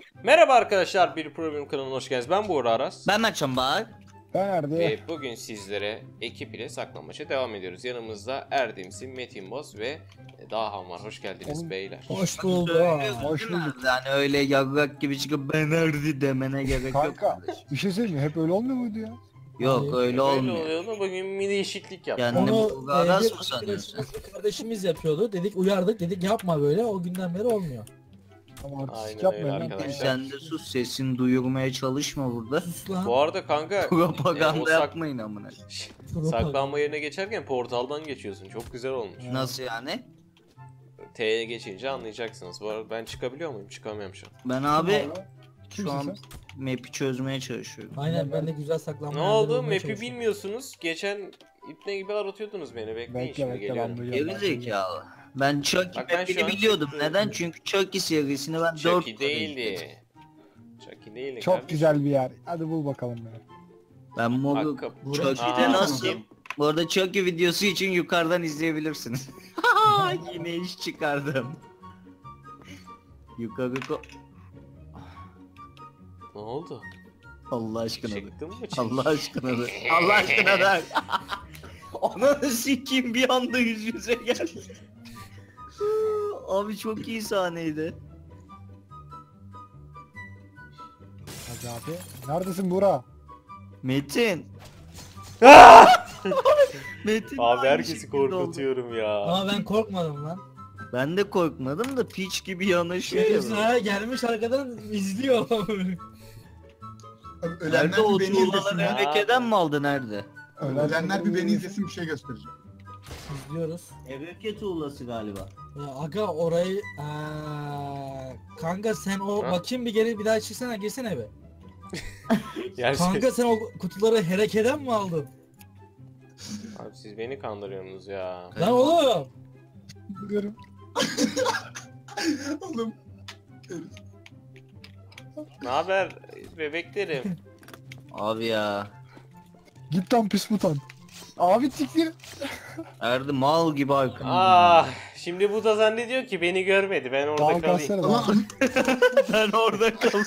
Merhaba arkadaşlar, bir problem kanalına hoş geldiniz. Ben Buğra Aras. Ben Mertcan Bahar. Ben nerede? Ve bugün sizlere ekip ile saklambaça devam ediyoruz. Yanımızda Erdemsi, Metin Boz ve Dahan var. Hoş geldiniz Oğlum, beyler. Hoş bulduk. Hoş bulduk. Yani öyle yarrak gibi çıkıp ben nerede demene gerek yok. Kanka bir şey söyleyeyim mi? Hep öyle olmuyor muydu ya? Yok öyle Öyle olmuyor. oluyor da bugün bir değişiklik yaptık. Yani Onu bu Aras bir mı sanıyorsun? arkadaşımız, kardeşimiz yapıyordu. Dedik uyardık, dedik yapma böyle. O günden beri olmuyor. Ama Aynen artistik öyle yapmayın lan. arkadaşlar. Sen de sus, sesini duyurmaya çalışma burada. Sus lan. Bu arada kanka o Propaganda sak- yapmayın amına. saklanma yerine geçerken portaldan geçiyorsun. Çok güzel olmuş. Nasıl yani? T'ye geçince anlayacaksınız. Bu arada ben çıkabiliyor muyum? Çıkamıyorum şu an. Ben abi Kimsin şu an sen? map'i çözmeye çalışıyorum. Aynen, ben de güzel saklanma Ne yerleri oldu? bulmaya Map'i çalışıyorum. bilmiyorsunuz. Geçen ipne gibi aratıyordunuz beni. Bekleyin Bekle şimdi bekle geliyorum. ben Geri duyuyorum. zekalı. Ben Chucky Bak ben map'ini şu an biliyordum. çıktı. Neden? Çünkü Chucky serisini ben 4 Chucky değildi. Chucky değildi Çok kardeşim. güzel bir yer. Hadi bul bakalım beni. Ben moru Hakkı. Chucky'de Aa, nasıl? kim? Bu arada Chucky videosu için yukarıdan izleyebilirsiniz. Yine iş çıkardım. Yukarı Ne oldu? Allah aşkına da. Çıktın mı? Allah aşkına da. Allah aşkına da. Ananı sikeyim, bir anda yüz yüze geldi. Abi çok iyi sahneydi. Hadi abi. Neredesin Buğra? Metin. Metin Abi aynı herkesi şekilde oldu. korkutuyorum ya. Ama ben korkmadım lan. Ben de korkmadım da piç gibi yanaşıyor ya. Şerefsiz gelmiş arkadan izliyor. Nerede o tuğlaları ya. Ereke'den mi aldı, nerede? Ölenler bir beni izlesin, bir şey göstereceğim. İzliyoruz. Ereke tuğlası galiba. Ya aga orayı kanka sen o Ha? bakayım bir geri bir daha çıksana, girsene be. Yani Kanka sen o kutuları herekeden mi aldın? Abi siz beni kandırıyorsunuz ya. Lan oğlum. Biliyorum. Oğlum. Ne haber bebeklerim? Abi ya. Git lan pis mutant. Abi tiktir. Erdi mal gibi arkamda. Ah, şimdi bu da zannediyor ki beni görmedi. Ben orada Dal kalayım. kalsana lan. Ulan Ben orada kaldım.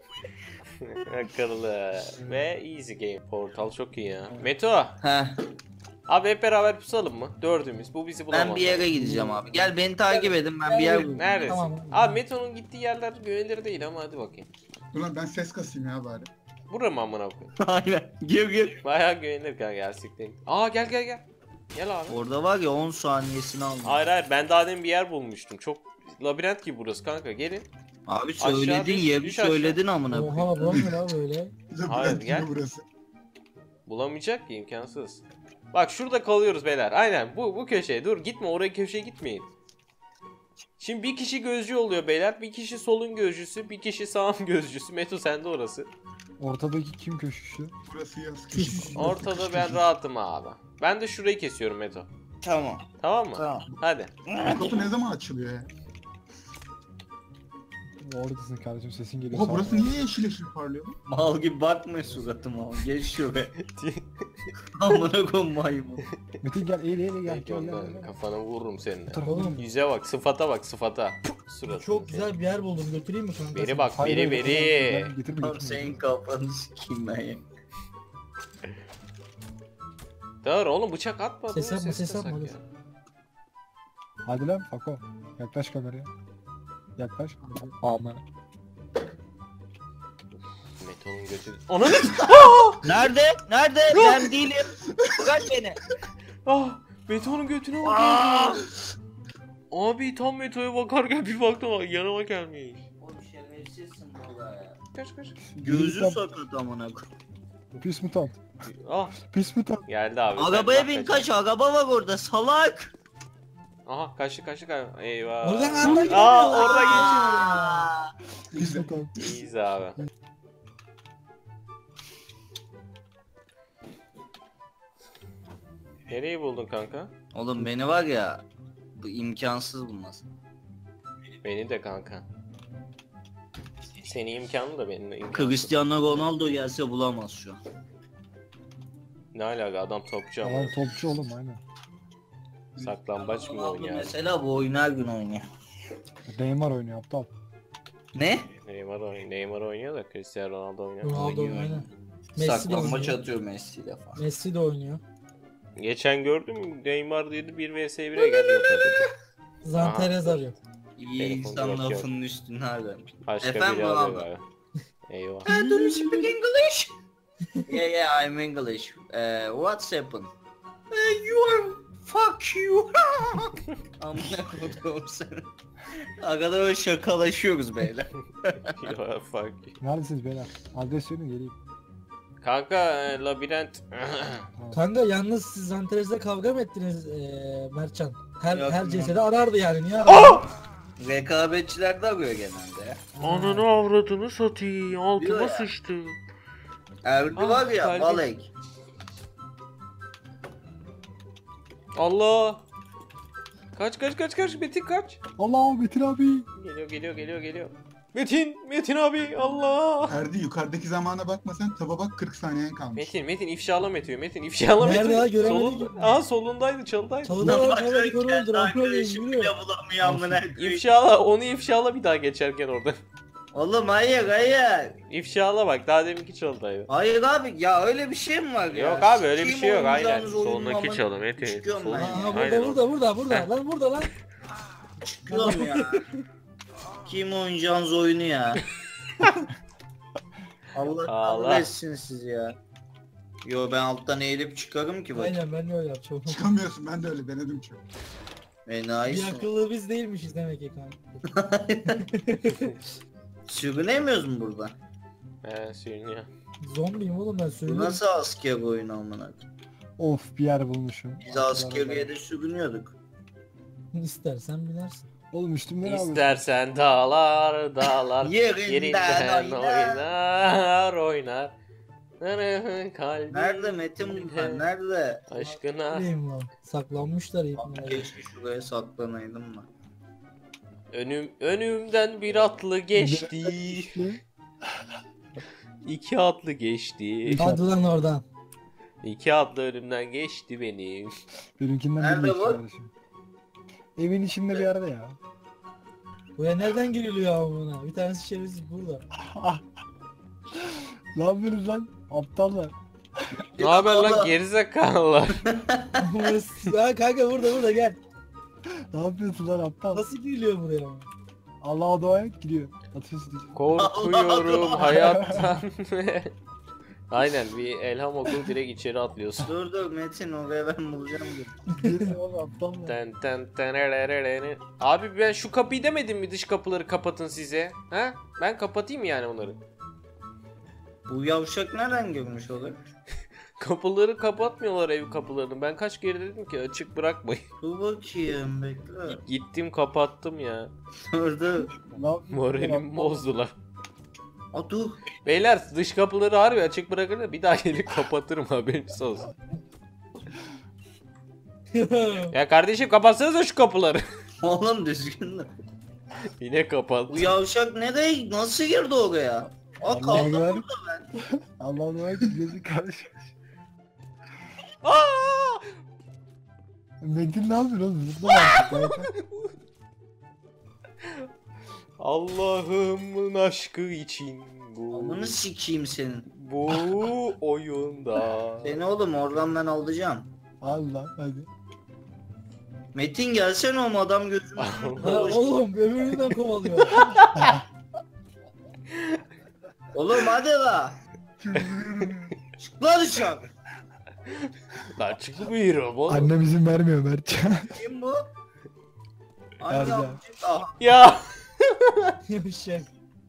Akıllı. Ve easy game. Portal çok iyi ya. Meto. Heh, Abi hep beraber pusalım mı? Dördümüz. Bu bizi bulamaz. ben bir yere gideceğim abi. Gel beni takip edin, ben bir yer buldum. Neredesin? Tamam. Abi Meto'nun gittiği yerler güvenilir değil ama hadi bakayım. ulan ben ses kasayım ya bari. Bura mı amına koyayım? Aynen. Gir. Bayağı güvenilir kanka, gerçekten. Aa gel gel gel. Gel abi. Orada var ya 10 saniyesini aldım. Hayır hayır, ben daha demin bir yer bulmuştum. Çok labirent gibi burası kanka, gelin. Abi Aşağı söyledin, düş, yeri düş aşağı. söyledin amına Oha koyayım. bu ne lan böyle? Hayır, gel. Gibi burası. Bulamayacak ki, imkansız. Bak şurada kalıyoruz beyler. Aynen bu köşeye. Dur gitme, oraya köşeye gitmeyin. Şimdi bir kişi gözcü oluyor beyler. Bir kişi solun gözcüsü, bir kişi sağın gözcüsü. Meto sende orası. Ortadaki kim köşüşü? Burası yaz kış. Ortada ben rahatım abi. Ben de şurayı kesiyorum Meto. Tamam. Tamam mı? Tamam. Hadi. Kapı ne zaman açılıyor ya? Oradasın kardeşim, sesin geliyor. Oha Sağ burası ol. niye yeşil yeşil parlıyor? Mal gibi bakma suratıma. Geç şuraya. Amına koyayım maymun. Metin gel, eğil eğil gel. Peki Gel gel ondan gel. kafana vururum seninle. Oğlum Yüze bak, sıfata bak, sıfata. Suratına. çok güzel bir yer buldum, götüreyim mi kanka? Beri seni? bak, Hayır, beri hayır, beri. getirme, getirme, Tam getirme. senin kafanı sikeyim ben ya. Dur oğlum, bıçak atma. Ses dur, yapma, ses kasak yapma, ya. dur. Hadi lan Fako. Yaklaş kameraya. Yaklaş. Aman. Meto'nun götü... Ananı! Nerede? Nerede? Ben değilim. Bırak beni. Ah! Meto'nun götüne bak. Abi tam Meto'ya bakarken bir baktım, yanıma gelmiş. Oğlum şerefsizsin valla ya. Kaç kaç. Gözü Tam- sakat amına koyayım. Pis mutant. Ah! Pis mutant. Geldi abi. Arabaya sen bin, kaç. kaç, araba var orada salak. Aha kaçtı kaçtı kaçtı. Eyvah. Oradan araba gidiyor. Aa orada geçiyor. Aa! Pis mutant. İyiyiz abi. Nereyi buldun kanka? Oğlum beni var ya, bu imkansız bulmaz. Beni de kanka. Seni imkanlı da benim de imkansız. Cristiano Ronaldo gelse bulamaz şu an. Ne alaka, adam topçu ama. Adam topçu oğlum aynen. Saklambaç mı Ronaldo oynuyor? mesela bu oyunu her gün oynuyor. Neymar oynuyor aptal. Ne? Neymar oynuyor da Cristiano Ronaldo oynuyor. Ronaldo Oynuyor. aynen. Messi de Saklambaç oynuyor. atıyor Messi ile falan. Messi de oynuyor. Geçen gördüm Neymar dedi 1 vs 1'e geldi. Zanteres arıyor. İyi Telefon insan yok, yok. lafının üstüne nereden? Başka Efendim biri arıyor Ronaldo? galiba. Eyvah. Do you speak English? Yeah, I'm English. What's happened? You are... Fuck you. Amına koduğum seni. Arkada böyle şakalaşıyoruz beyler. Ya, fuck. Neredesiniz beyler? Adres söyleyin geleyim. Kanka labirent. Kanka yalnız siz Zanteres'le kavga mı ettiniz Mertcan? Her Yok, her yok. cesede arardı yani. Niye arardı? Rekabetçiler de arıyor genelde ya. Ananı avradını satayım. Diyor Altıma ya. sıçtı. Erdi Ah, var ya kalbim. Balek. Allah. Kaç Metin kaç. Allah Metin abi. Geliyor. Metin abi Allah. Erdi yukarıdaki zamana bakma sen taba bak 40 saniyen kalmış. Metin ifşala Metin. Nerede ya? Göremedim ki. Solundaydı çalıdaydı. Çalıda var. Çalıda koru öldür. Ankara yürüyor. bulamıyor amına koyayım. Onu ifşala bir daha geçerken orada. Oğlum hayır. İfşala bak daha deminki çalıdaydı. Hayır abi ya öyle bir şey mi var ya? Yok abi öyle bir Kim şey yok aynen. oynayacağınız oyunun Solundaki amına- çalı Metin. Çıkıyorum ben Solundaki- ya. Aa Aynen o. burada. Lan burada lan. Çıkıyorum ya. Kim oynayacağınız oyunu ya? Allah Allah. kahretsin siz ya. Yo ben alttan eğilip çıkarım ki bak. Aynen ben de öyle yapacağım. Çıkamıyorsun ben de öyle denedim çok. Bir Enayisin. akıllı biz değilmişiz demek ki kanka. Sürünemiyoruz mu burada? He sürünüyor. Zombiyim oğlum ben Bu sürünüyorum. nasıl asker oyunu amına? Of bir yer bulmuşum. Biz askeriye de sürünüyorduk. İstersen binersin. Oğlum üstümde ne yapıyorsun? İstersen dağlar Yerinden oynar. oynar. Kalbim. Nerede Metin bunlar? Nerede? Aşkına. Neyim lan? Saklanmışlar iyi. Keşke şuraya saklanaydım mı? Önümden bir atlı geçti. İki atlı geçti. Hadi lan oradan. İki atlı önümden geçti benim. Benimkinden Nerede bir geçti bu? kardeşim. Evin içinde bir yerde ya. Buraya nereden giriliyor amına? Bir tanesi şerefsiz burada. Ne yapıyorsunuz lan? Aptallar. Ne haber lan Allah. gerizekalılar? Ha kanka burada gel. Ne yapıyorsun lan aptal? Nasıl giriliyor buraya? Allah'a dua et gidiyor. Atıyorsun işte. Korkuyorum hayattan. Aynen bir elham oku direkt içeri atlıyorsun. Dur Metin oraya ben bulacağım. Gelin oğlum aptallar. Abi ben şu kapıyı demedim mi dış kapıları kapatın size? Ha? Ben kapatayım mı yani onları? Bu yavşak nereden girmiş olur? Kapıları kapatmıyorlar ev kapılarını. Ben kaç kere dedim ki açık bırakmayın. Dur bakayım bekle. Gittim kapattım ya. Dur. Ne yapıyorsun? Moralimi bozdular. Aa dur. Beyler dış kapıları harbi açık bırakın da bir daha gelip kapatırım haberiniz olsun. Ya kardeşim kapatsanıza şu kapıları. Oğlum düzgün de. Yine kapat. Bu yavşak nereye nasıl girdi oraya? Aa Allah'a kaldım dua et. burada ben. Allah'a dua et gidiyorsun kardeşim. Aa! Metin ne yapıyorsun oğlum? Zıplama artık. Allah'ımın aşkı için bu. Amını sikeyim senin. Bu oyunda. Seni oğlum oradan ben alacağım. Allah hadi. Metin gelsene oğlum adam gözümü. Ha, oğlum öbüründen kovalıyor. Oğlum hadi la. Çık lan dışarı. Lan çıkmıyorum oğlum. Annem izin vermiyor Mertcan. Kim bu? Hangi Nerede? yavşak? Ah. Ya. Yavşak.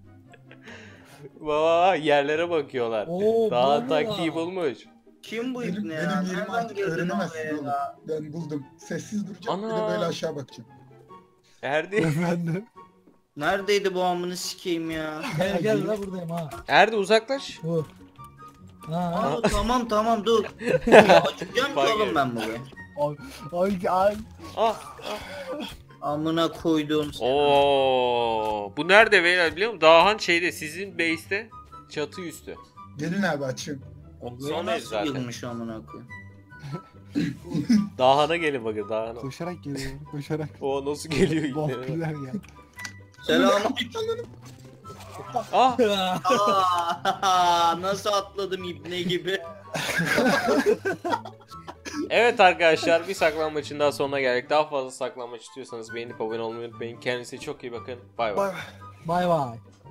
Baba yerlere bakıyorlar. Oo, Daha bu taktiği ne? bulmuş. Kim bu Benim, ibne benim ya? yerimi Nereden artık girdin öğrenemezsin oraya oğlum. ya? Ben buldum. Sessiz duracağım bir de Ana. böyle aşağı bakacağım. Erdi. Efendim. Neredeydi bu amını sikeyim ya? Gel la buradayım ha. Erdi uzaklaş. Bu. Ha. Aa, tamam dur. Açacağım ki Bak oğlum ya. ben burayı. Ay. Ah. Amına koyduğum seni. Oo. Bu nerede beyler biliyor musun? Dağhan şeyde sizin base'te çatı üstü. Gelin abi açayım. Oraya Son el nasıl zaten. girmiş amına koyayım? Dağhan'a gelin bakın Dağhan'a. Koşarak geliyor. Koşarak. O nasıl geliyor Bok yine? güzel ya. Selam. Ah Nasıl atladım ibne gibi. evet arkadaşlar, bir saklanmaçın daha sonuna geldik. Daha fazla saklanmaç istiyorsanız beğenip abone olmayı unutmayın. Kendinize çok iyi bakın. Bay bay. Bay bay.